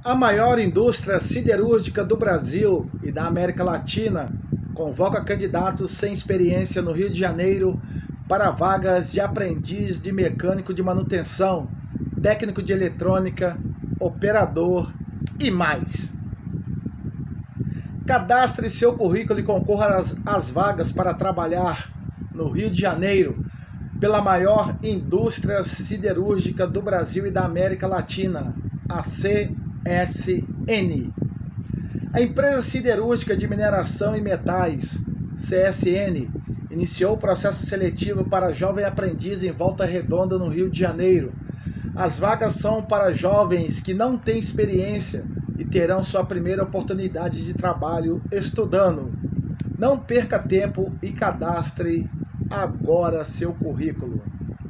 A maior indústria siderúrgica do Brasil e da América Latina convoca candidatos sem experiência no Rio de Janeiro para vagas de aprendiz de mecânico de manutenção, técnico de eletrônica, operador e mais. Cadastre seu currículo e concorra às vagas para trabalhar no Rio de Janeiro pela maior indústria siderúrgica do Brasil e da América Latina, a CSN. A empresa siderúrgica de mineração e metais, CSN, iniciou o processo seletivo para jovem aprendiz em Volta Redonda, no Rio de Janeiro. As vagas são para jovens que não têm experiência e terão sua primeira oportunidade de trabalho estudando. Não perca tempo e cadastre agora seu currículo.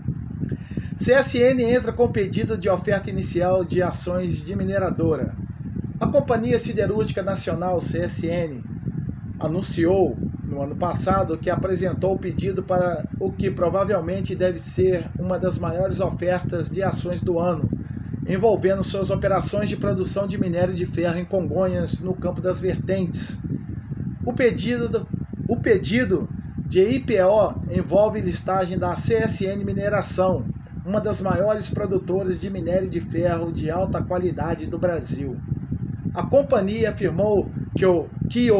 CSN entra com pedido de oferta inicial de ações de mineradora. A Companhia Siderúrgica Nacional, CSN, anunciou no ano passado que apresentou o pedido para o que provavelmente deve ser uma das maiores ofertas de ações do ano, envolvendo suas operações de produção de minério de ferro em Congonhas, no Campo das Vertentes. O pedido de IPO envolve listagem da CSN Mineração, uma das maiores produtoras de minério de ferro de alta qualidade do Brasil. A companhia afirmou que o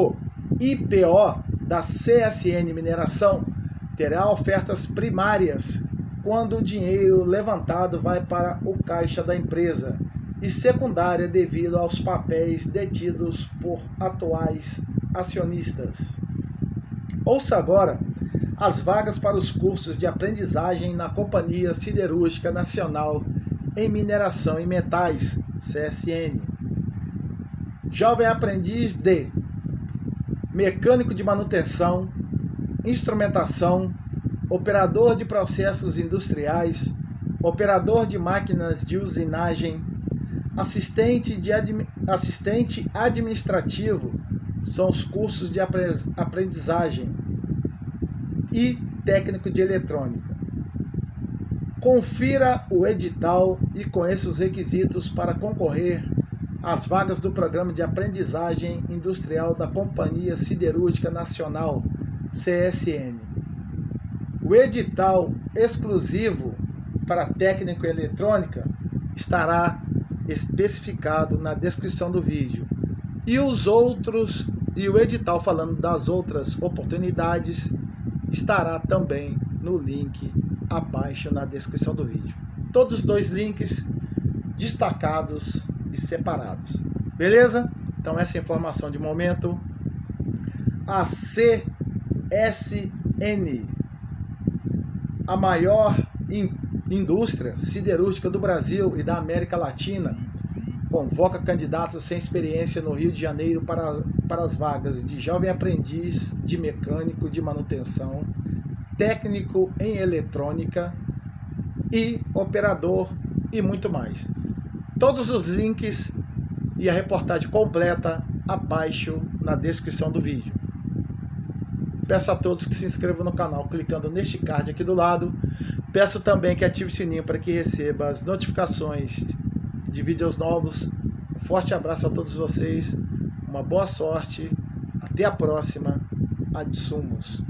IPO da CSN Mineração terá ofertas primárias quando o dinheiro levantado vai para o caixa da empresa e secundária devido aos papéis detidos por atuais acionistas. Ouça agora as vagas para os cursos de aprendizagem na Companhia Siderúrgica Nacional em Mineração e Metais, CSN. Jovem aprendiz de mecânico de manutenção, instrumentação, operador de processos industriais, operador de máquinas de usinagem, assistente administrativo, são os cursos de aprendizagem, e técnico de eletrônica. Confira o edital e conheça os requisitos para concorrer às vagas do Programa de Aprendizagem Industrial da Companhia Siderúrgica Nacional, CSN. O edital exclusivo para técnico em eletrônica estará especificado na descrição do vídeo. E o edital falando das outras oportunidades estará também no link abaixo na descrição do vídeo. Todos os dois links destacados e separados. Beleza? Então essa informação de momento. A CSN, a maior indústria siderúrgica do Brasil e da América Latina, convoca candidatos sem experiência no Rio de Janeiro para as vagas de jovem aprendiz de mecânico de manutenção, técnico em eletrônica e operador e muito mais. Todos os links e a reportagem completa abaixo na descrição do vídeo. Peço a todos que se inscrevam no canal clicando neste card aqui do lado. Peço também que ative o sininho para que receba as notificações de vídeos novos. Um forte abraço a todos vocês, uma boa sorte, até a próxima, Ad Sumos.